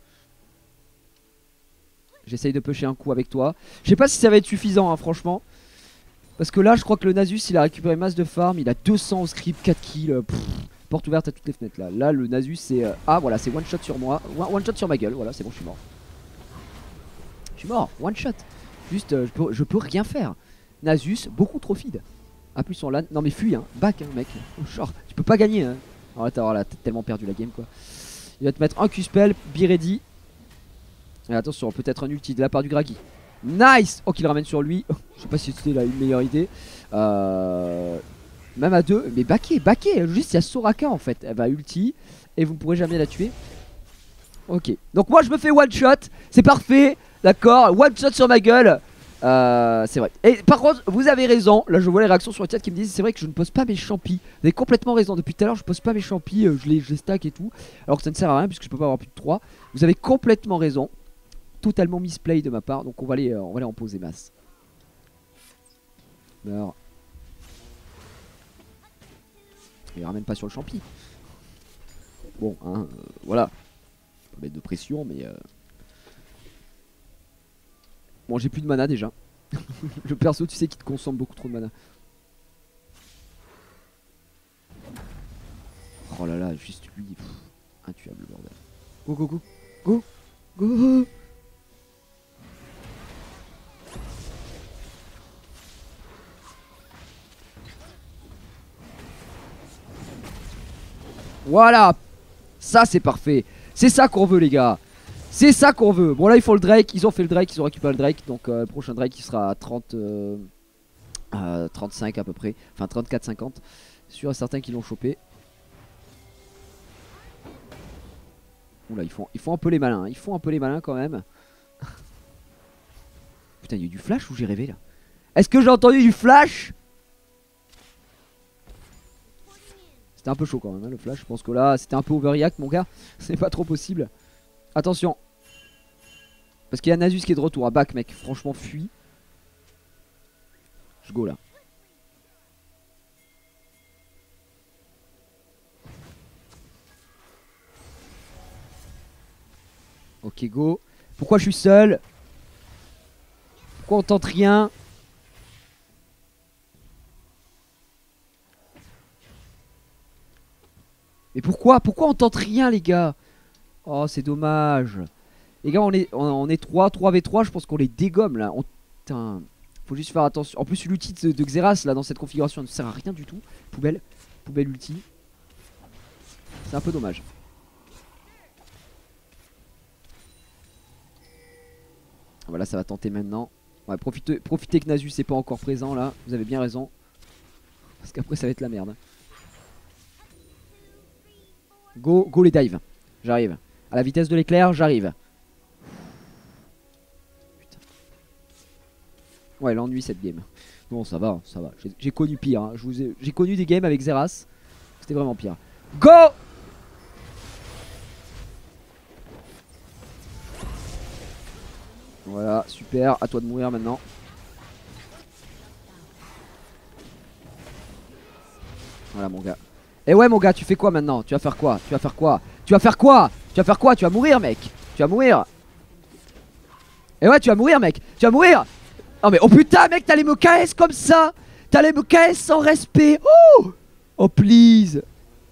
J'essaye de pusher un coup avec toi. Je sais pas si ça va être suffisant hein, franchement. Parce que là je crois que le Nasus il a récupéré masse de farm. Il a 200 au script, 4 kills. Porte ouverte à toutes les fenêtres là. Là le Nasus c'est... ah voilà, c'est one shot sur moi. One shot sur ma gueule, voilà c'est bon, je suis mort. Je suis mort, one shot. Juste je peux rien faire. Nasus, beaucoup trop feed. A plus on LAN. Non mais fuis hein, back hein mec. Genre, tu peux pas gagner hein. Alors là t'as tellement perdu la game quoi. Il va te mettre un Q-spell, be ready. Et attention, peut-être un ulti de la part du Gragi. Nice. Oh qu'il ramène sur lui. Je sais pas si c'était là une meilleure idée. Même à deux. Mais backé. Juste il y a Soraka en fait. Elle va ulti. Et vous ne pourrez jamais la tuer. Ok. Donc moi je me fais one shot. C'est parfait. D'accord. One shot sur ma gueule. C'est vrai. Et par contre, vous avez raison. Là, je vois les réactions sur le chat qui me disent c'est vrai que je ne pose pas mes champis. Vous avez complètement raison. Depuis tout à l'heure, je pose pas mes champis. Je les stack et tout. Alors que ça ne sert à rien puisque je peux pas avoir plus de 3. Vous avez complètement raison. Totalement misplay de ma part. Donc on va aller en poser masse. Meurs. Il ramène pas sur le champi. Bon, hein, voilà. Pas mettre de pression, mais. Bon, j'ai plus de mana déjà. Le perso, tu sais, qui te consomme beaucoup trop de mana. Oh là là, juste lui. Pff, intuable, bordel. Go, go, go. Go. Go. Voilà. Ça, c'est parfait. C'est ça qu'on veut, les gars. C'est ça qu'on veut. Bon, là, ils font le Drake. Ils ont fait le Drake. Ils ont récupéré le Drake. Donc, le prochain Drake, il sera à 30, 35 à peu près. Enfin, 34-50. Sûr et certain qu'ils l'ont chopé. Oula, ils font un peu les malins. Ils font un peu les malins quand même. Putain, il y a eu du flash ou j'ai rêvé là? Est-ce que j'ai entendu du flash? C'était un peu chaud quand même, hein, le flash. Je pense que là, c'était un peu overreact, mon gars. C'est pas trop possible. Attention. Parce qu'il y a Nasus qui est de retour à back, mec. Franchement, fuis. Je go là. Ok, go. Pourquoi je suis seul? Pourquoi on tente rien? Mais pourquoi on tente rien, les gars? Oh, c'est dommage. Les gars, on est 3v3. Je pense qu'on les dégomme là. Putain. Faut juste faire attention. En plus, l'ulti de Xerath là dans cette configuration ne sert à rien du tout. Poubelle ulti. C'est un peu dommage. Voilà, ça va tenter maintenant. Ouais, profitez que Nasus n'est pas encore présent là. Vous avez bien raison. Parce qu'après, ça va être la merde. Go les dives. J'arrive. À la vitesse de l'éclair, j'arrive. Putain. Ouais, l'ennui cette game. Bon, ça va, ça va. J'ai connu pire. Hein. J'ai connu des games avec Xerath. C'était vraiment pire. Go! Voilà, super. À toi de mourir maintenant. Voilà, mon gars. Et ouais, mon gars, tu fais quoi maintenant? Tu vas faire quoi? Tu vas faire quoi? Tu vas faire quoi? Tu vas faire quoi? Tu vas mourir, mec. Tu vas mourir. Et ouais, tu vas mourir, mec. Tu vas mourir. Oh, mais oh putain, mec, t'allais me KS comme ça. T'allais me KS sans respect. Oh, oh, please.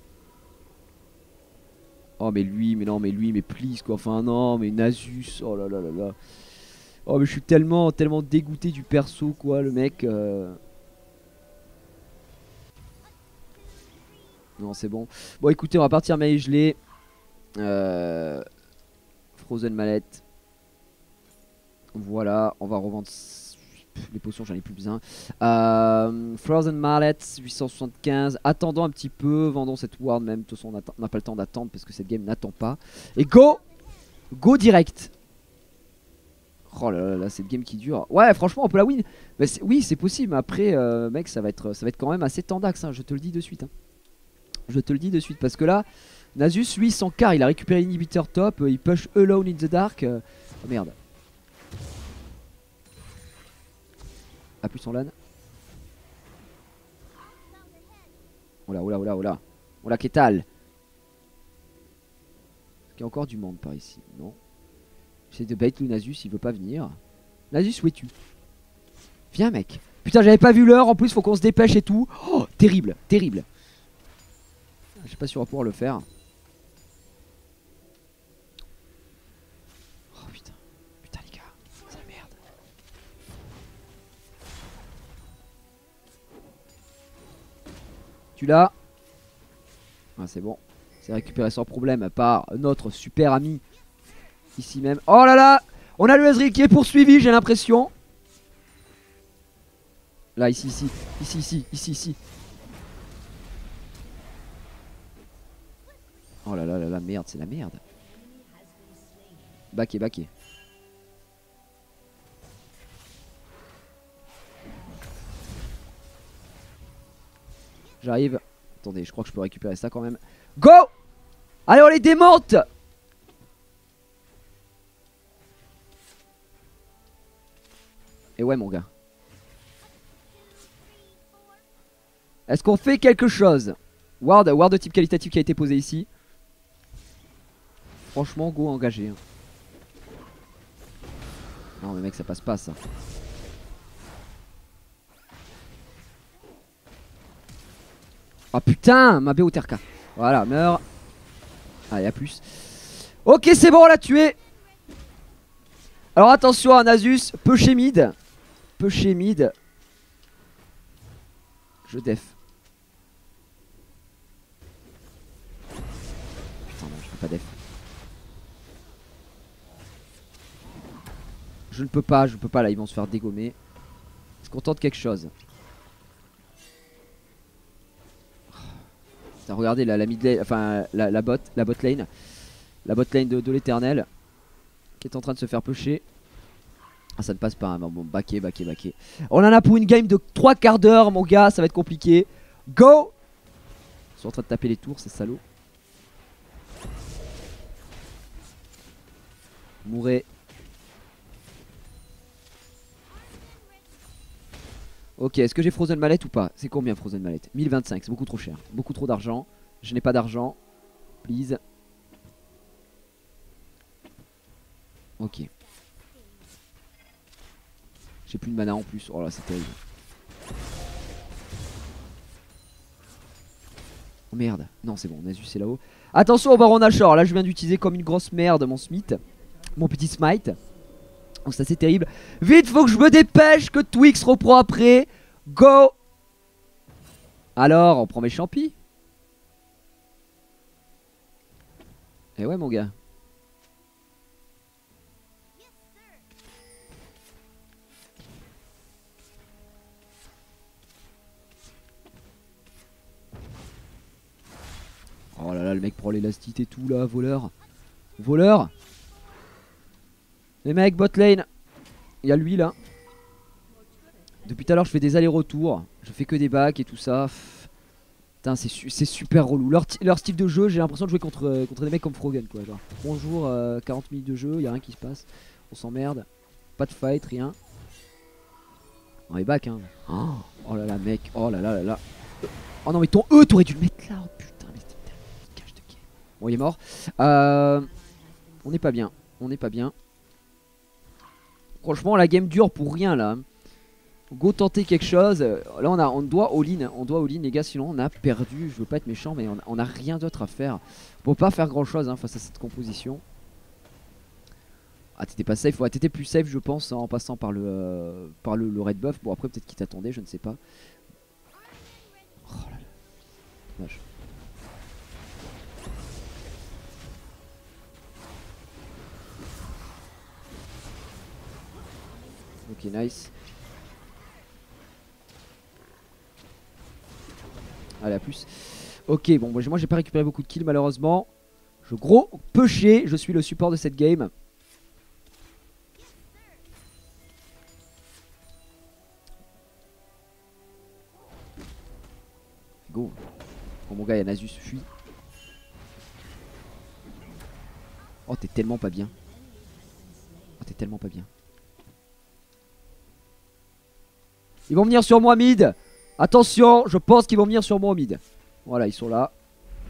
Oh, mais lui, mais non, mais lui, mais please, quoi. Enfin, non, mais Nasus. Oh là là là là. Oh, mais je suis tellement dégoûté du perso, quoi, le mec. Non, c'est bon. Bon, écoutez, on va partir maille gelée. Frozen mallette. Voilà, on va revendre les potions, j'en ai plus besoin. Frozen mallet 875. Attendons un petit peu, vendons cette ward même. De toute façon, on n'a pas le temps d'attendre parce que cette game n'attend pas. Et go! Go direct! Oh là là là, cette game qui dure. Ouais, franchement, on peut la win. Mais oui, c'est possible. Mais après, mec, ça va être quand même assez tendax. Hein, je te le dis de suite. Hein. Je te le dis de suite. Parce que là, Nasus, lui, sans car, il a récupéré l'inhibiteur top. Il push alone in the dark. Oh merde. A plus en LAN. Oh là, oh là, oh là, oh là. Oh là, qu'est-ce qu'il y a encore du monde par ici? Non. J'essaie de bait le Nasus, il veut pas venir. Nasus, où es-tu? Viens, mec. Putain, j'avais pas vu l'heure. En plus, faut qu'on se dépêche et tout. Oh, terrible, terrible. Je sais pas si on va pouvoir le faire. Oh putain. Putain, les gars. C'est la merde. Tu l'as? Ah, c'est bon. C'est récupéré sans problème par notre super ami. Ici même. Oh là là! On a le Ezreal qui est poursuivi, j'ai l'impression. Là, ici, ici. Ici, ici, ici, ici. Oh là là là là, merde, c'est la merde. Backé, backé. J'arrive. Attendez, je crois que je peux récupérer ça quand même. Go! Allez, on les démonte! Et ouais, mon gars. Est-ce qu'on fait quelque chose? Ward de type qualitatif qui a été posé ici. Franchement, go engagé. Non mais mec ça passe pas ça. Oh putain, ma BO TRK. Voilà, meurs. Allez, à plus. Ok, c'est bon, on l'a tué. Alors attention à Nasus, peu chez mid. Peu chez mid. Je def. Putain, non, je peux pas def. Je ne peux pas là, ils vont se faire dégommer. Est-ce qu'on tente quelque chose? Putain, regardez la mid lane, enfin la bot lane. La bot lane de l'éternel. Qui est en train de se faire pusher. Ah ça ne passe pas, hein. Bon baquet. On en a pour une game de 3 quarts d'heure mon gars, ça va être compliqué. Go. Ils sont en train de taper les tours, ces salauds. Mourez. Ok, est-ce que j'ai Frozen Mallet ou pas? C'est combien Frozen Mallet? 1025, c'est beaucoup trop cher. Beaucoup trop d'argent. Je n'ai pas d'argent. Please. Ok. J'ai plus de mana en plus. Oh là, c'est terrible. Oh merde. Non, c'est bon, Nasus c'est là-haut. Attention au Baron Nashor. Là, je viens d'utiliser comme une grosse merde mon smite. Mon petit smite. Donc ça c'est terrible. Vite, faut que je me dépêche, que Twix reprend après. Go. Alors, on prend mes champis. Eh ouais mon gars. Oh là là, le mec prend l'élastique et tout là, voleur. Voleur. Les mecs, bot lane. Il y a lui là. Depuis tout à l'heure je fais des allers-retours. Je fais que des bacs et tout ça. Putain c'est super relou. Leur style de jeu, j'ai l'impression de jouer contre des mecs comme Frogen quoi. Genre, bonjour, 40 minutes de jeu, y a rien qui se passe. On s'emmerde. Pas de fight, rien. On est back hein. Oh là là mec, oh là là là là. Oh non mais ton E t'aurais dû le mettre là. Oh putain mais c'était cache de game. Bon il est mort. On n'est pas bien. On n'est pas bien. Franchement la game dure pour rien là. Go tenter quelque chose. Là on doit all-in. On doit all-in les gars, sinon on a perdu. Je veux pas être méchant mais on a rien d'autre à faire. On peut pas faire grand chose hein, face à cette composition. Ah t'étais pas safe, ouais t'étais plus safe je pense hein, en passant par le red buff. Bon après peut-être qu'il t'attendait, je ne sais pas. Oh là là. Dommage. Ok nice. Allez à plus. Ok bon moi j'ai pas récupéré beaucoup de kills malheureusement. Je gros peu chier. Je suis le support de cette game. Go. Oh mon gars il y a Nasus, fuis. Oh t'es tellement pas bien. Oh t'es tellement pas bien. Ils vont venir sur moi mid. Attention, je pense qu'ils vont venir sur moi mid. Voilà, ils sont là.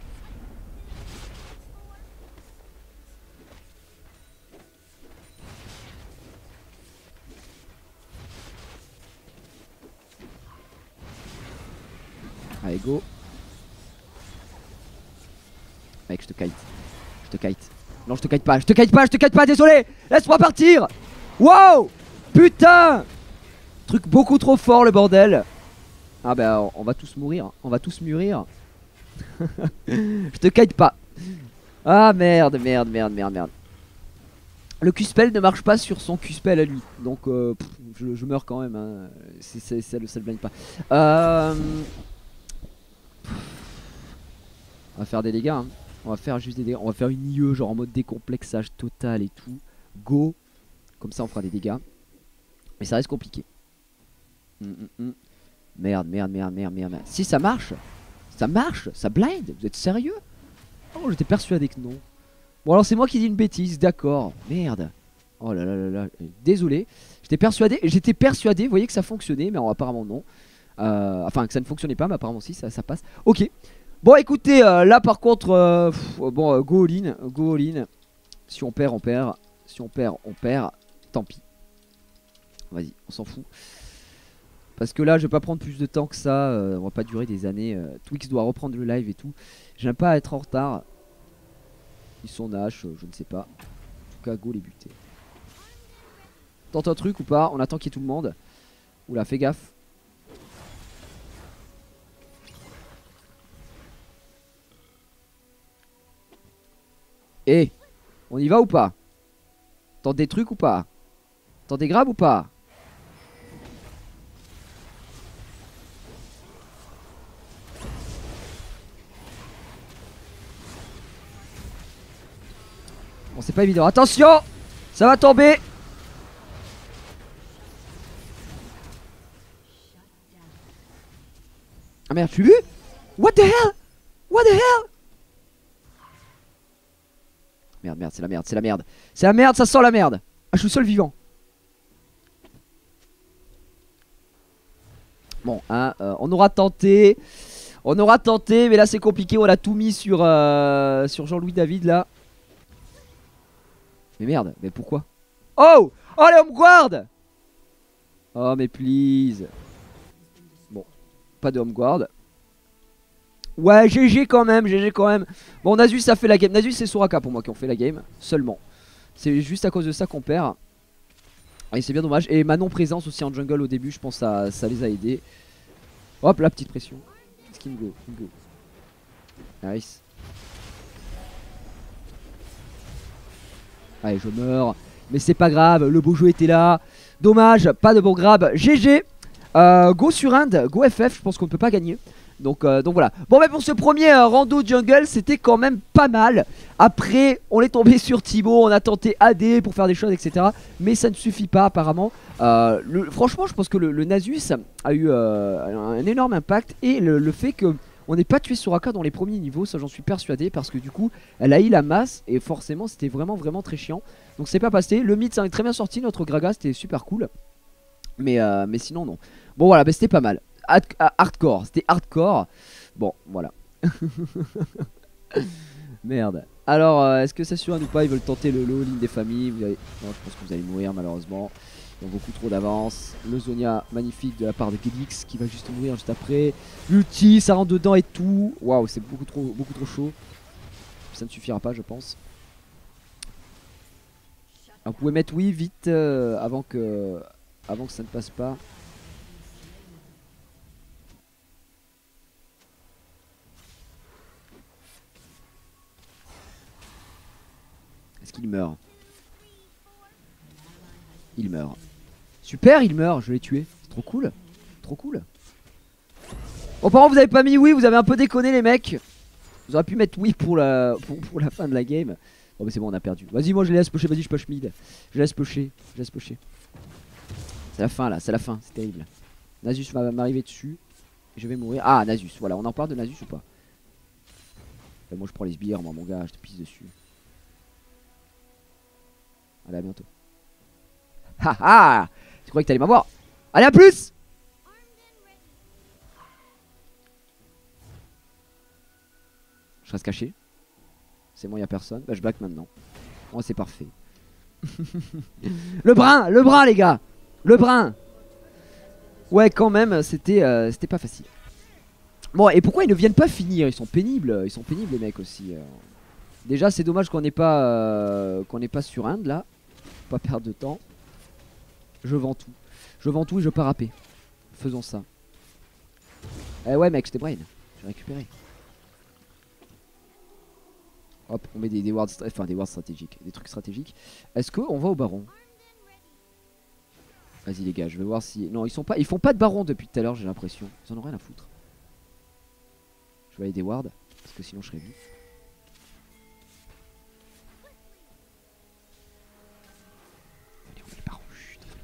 Allez, go. Mec, je te kite. Je te kite. Non, je te kite pas, je te kite pas, je te kite pas, désolé. Laisse-moi partir. Wow. Putain. Truc beaucoup trop fort, le bordel. Ah bah, on va tous mourir. On va tous mûrir. Je te kite pas. Ah merde. Le Q-spell ne marche pas sur son Q-spell à lui. Donc je meurs quand même hein. Ça le blind pas. On va faire des dégâts hein. On va faire juste des dégâts. On va faire une IE genre en mode décomplexage total et tout. Go. Comme ça on fera des dégâts. Mais ça reste compliqué. Merde. Si ça marche. Ça marche. Ça blind. Vous êtes sérieux? Oh j'étais persuadé que non. Bon alors c'est moi qui dis une bêtise. D'accord. Merde. Oh là là là là. Désolé. J'étais persuadé. Vous voyez que ça fonctionnait. Mais apparemment non. Enfin que ça ne fonctionnait pas. Mais apparemment si ça passe. Ok. Bon écoutez là par contre bon go all in. Si on perd on perd. Si on perd on perd. Tant pis. Vas-y, on s'en fout. Parce que là, je vais pas prendre plus de temps que ça. On va pas durer des années. Twix doit reprendre le live et tout. J'aime pas être en retard. Ils sont Nash, je ne sais pas. En tout cas, go les buter. Tente un truc ou pas? On attend qu'il y ait tout le monde. Oula, fais gaffe. Eh, on y va ou pas? Tente des trucs ou pas? Tente des grabs ou pas? Bon, c'est pas évident. Attention! Ça va tomber! Ah merde, tu l'as vu? What the hell? What the hell? Merde, merde, c'est la merde, c'est la merde. C'est la merde, ça sent la merde. Ah, je suis seul vivant. Bon, hein, on aura tenté. On aura tenté, mais là c'est compliqué. On a tout mis sur Jean-Louis David là. Mais merde, mais pourquoi? Oh! Oh, les home guard! Oh, mais please. Bon, pas de home guard. Ouais, GG quand même, GG quand même. Bon, Nasus a fait la game. Nasus et Soraka pour moi qui ont fait la game. Seulement. C'est juste à cause de ça qu'on perd. Et c'est bien dommage. Et Manon présence aussi en jungle au début, je pense que ça les a aidés. Hop, la petite pression. Skin go, go. Nice. Allez, je meurs. Mais c'est pas grave, le beau jeu était là. Dommage, pas de bon grab. GG. Go sur Inde, go FF, je pense qu'on ne peut pas gagner. Donc voilà. Bon, mais pour ce premier rando jungle, c'était quand même pas mal. Après, on est tombé sur Thibaut, on a tenté AD pour faire des choses, etc. Mais ça ne suffit pas, apparemment. Franchement, je pense que le Nasus a eu un énorme impact. Et le fait que on n'ait pas tué Soraka dans les premiers niveaux, ça j'en suis persuadé. Parce que du coup, elle a eu la masse. Et forcément, c'était vraiment très chiant. Donc c'est pas passé. Le mid, ça est très bien sorti. Notre Gragas, c'était super cool. Mais sinon, non. Bon, voilà, bah, c'était pas mal. Hardcore, c'était hardcore. Bon, voilà. Merde. Alors, est-ce que ça suffit ou pas? Ils veulent tenter le all-in des familles. Non, je pense que vous allez mourir malheureusement. Ils ont beaucoup trop d'avance. Le Zonia magnifique de la part de Gelix qui va juste mourir juste après. L'ulti, ça rentre dedans et tout. Waouh, c'est beaucoup trop chaud. Ça ne suffira pas, je pense. Alors, vous pouvez mettre oui vite avant que ça ne passe pas. Est-ce qu'il meurt? Il meurt. Super, il meurt, je l'ai tué. C'est trop cool. Trop cool. Bon, par contre, vous avez pas mis oui, vous avez un peu déconné, les mecs. Vous auriez pu mettre oui pour la fin de la game. Bon, mais c'est bon, on a perdu. Vas-y, moi je les laisse pusher. Vas-y, je push mid. Je laisse pusher. Je laisse pusher. C'est la fin là, c'est la fin. C'est terrible. Nasus va m'arriver dessus. Et je vais mourir. Ah, Nasus. Voilà, on en parle de Nasus ou pas? Moi, je prends les sbires, moi, mon gars. Je te pisse dessus. Allez, à bientôt. Haha! Tu croyais que t'allais m'avoir? Allez, à plus! Je reste caché. C'est bon, y'a personne. Bah, je back maintenant. Oh, c'est parfait. Le brun, les gars! Le brun! Ouais, quand même, c'était pas facile. Bon, et pourquoi ils ne viennent pas finir? Ils sont pénibles, les mecs aussi. Déjà, c'est dommage qu'on n'ait pas sur Inde là. Pas perdre de temps. Je vends tout. Je vends tout et je pars AP. Faisons ça. Eh ouais, mec, j'étais brain. J'ai récupéré. Hop, on met des wards, enfin des wards stratégiques, des trucs stratégiques. Est-ce qu'on va au baron? Vas-y les gars, je vais voir si... Non, ils font pas de baron depuis tout à l'heure, j'ai l'impression. Ils en ont rien à foutre. Je vais aller des wards, parce que sinon je serais vu. Allez, on va les barons, chut, on va les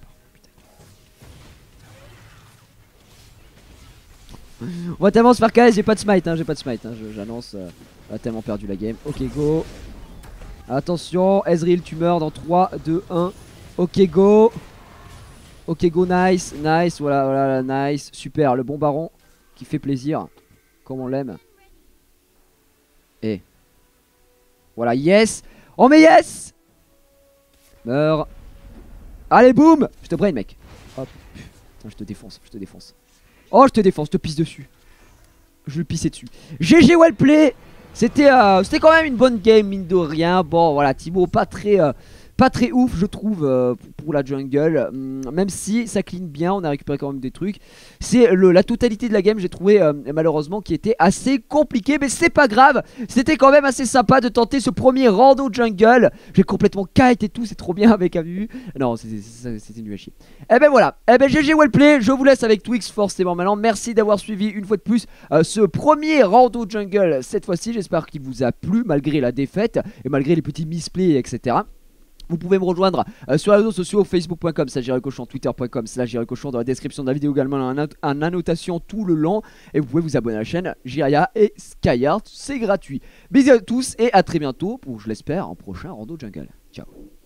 barons, putain. On va tellement se faire KS, j'ai pas de smite, hein, j'annonce, on a tellement perdu la game. Ok, go. Attention, Ezreal, tu meurs dans 3, 2, 1. Ok, go. Ok, go, nice, nice, voilà, nice. Super, le bon baron qui fait plaisir, comme on l'aime. Et voilà, yes. Oh mais yes. Meurs. Allez, boum. Je te brain, mec. Hop. Putain, je te défonce, je te défonce. Oh, je te défonce, je te pisse dessus. Je le pissais dessus. GG Wellplay. C'était quand même une bonne game, mine de rien. Bon, voilà, Thibaut, pas très ouf, je trouve, pour la jungle. Même si ça clean bien, on a récupéré quand même des trucs. C'est la totalité de la game, j'ai trouvé, malheureusement, qui était assez compliqué. Mais c'est pas grave, c'était quand même assez sympa de tenter ce premier rando jungle. J'ai complètement kite et tout, c'est trop bien avec AVU. Non, c'était nul à chier. Et ben voilà, et ben GG Wellplay, je vous laisse avec Twix forcément maintenant. Merci d'avoir suivi une fois de plus ce premier rando jungle cette fois-ci. J'espère qu'il vous a plu malgré la défaite et malgré les petits misplays, etc. Vous pouvez me rejoindre sur les réseaux sociaux, facebook.com/JireCochon, twitter.com/JireCochon, dans la description de la vidéo également en annotation tout le long. Et vous pouvez vous abonner à la chaîne Jiraya et Skyheart, c'est gratuit. Bisous à tous et à très bientôt pour, je l'espère, un prochain rando jungle. Ciao.